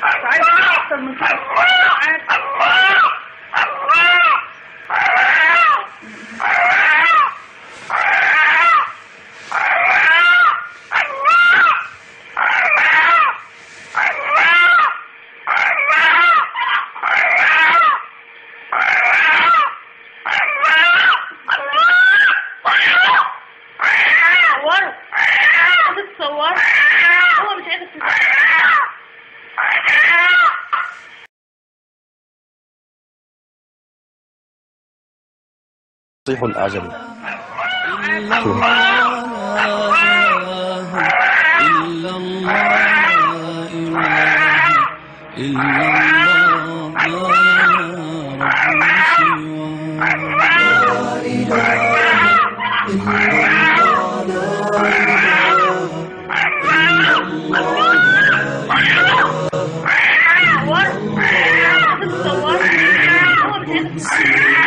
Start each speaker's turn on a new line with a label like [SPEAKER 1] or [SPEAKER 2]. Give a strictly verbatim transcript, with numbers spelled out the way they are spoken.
[SPEAKER 1] عايز اكتر من كده.
[SPEAKER 2] صيح الأعجمي.
[SPEAKER 3] إلا الله إلا الله إلا الله رب سواه لا إله إلا الله